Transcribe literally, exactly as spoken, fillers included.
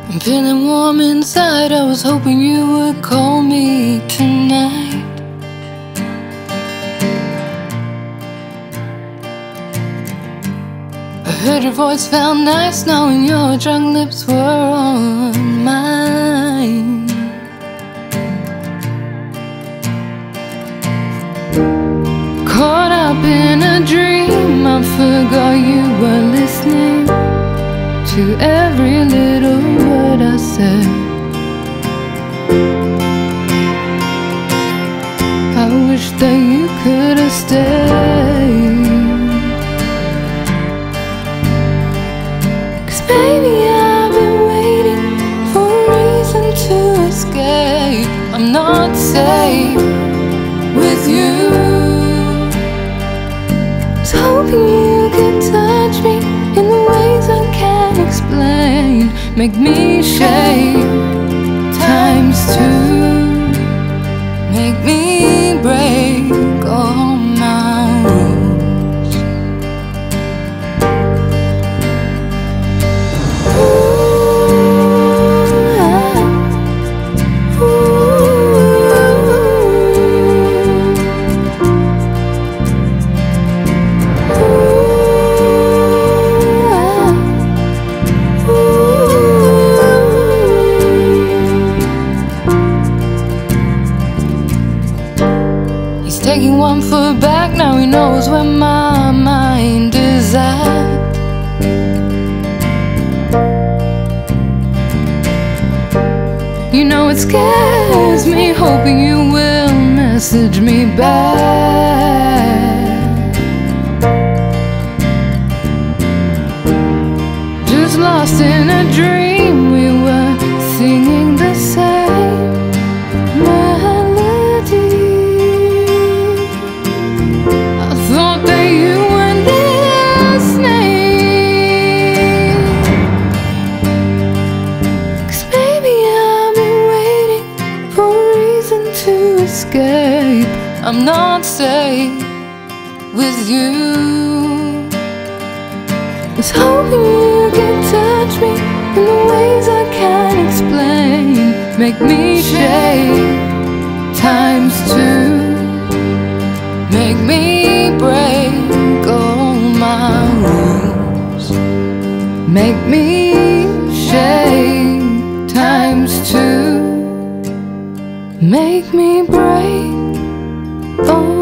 I'm feeling warm inside, I was hoping you would call me tonight. I heard your voice, felt nice, knowing your drunk lips were on mine. Caught up in a dream, I forgot you were listening to every little word I said. I wish that you could have stayed, 'cause baby, I've been waiting for a reason to escape. I'm not safe with you. I was hoping you could touch me in the ways I can't explain. Make me shake times two. Make me break all my rules. Ooh, ooh, taking one foot back, now he knows where my mind is at. You know it scares me, hoping you will message me back. Just lost in a dream, we were singing the same melody. To escape, I'm not safe with you. I was hoping you could touch me in the ways I can't explain. Make me shake times two. Make me break all my rules. Make me shake times two. Make me break all